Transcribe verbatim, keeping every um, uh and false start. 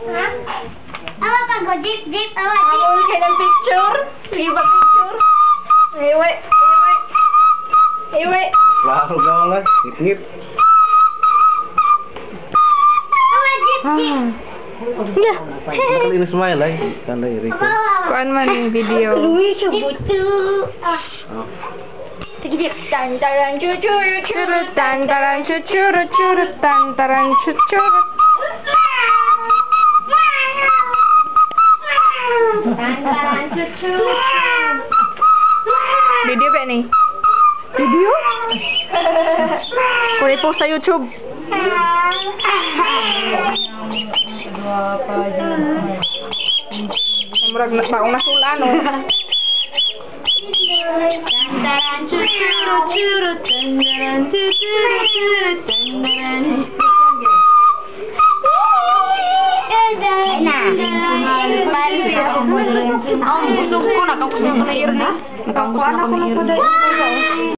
Ha? Awa pa go, jeep, jeep, awa, jeep. Ako kayo ng picture. Liba picture. Iwe, iwe. Iwe. Klaro daw lang. Ngip-ngip. Awa, jeep, jeep. Yeah. Nakali na smile ay. Kanday, Rico. Kuan man yung video. Butu. Ah. Oh. Sige, jeep. Tantaranchutchurut, Churut, tantaranchutchurut, churut, tantaranchutchurut. Tantaranchutchurut. Video ba ni? Video? Kung i-post sa YouTube. Murag na paong nasula, no? Tantaranchutchurut, churut, tantaranchutchurut, churut, tantaranchutchurut. Ang busog ko, nakakusap ko na yun, eh. Nakakusap ko na yun.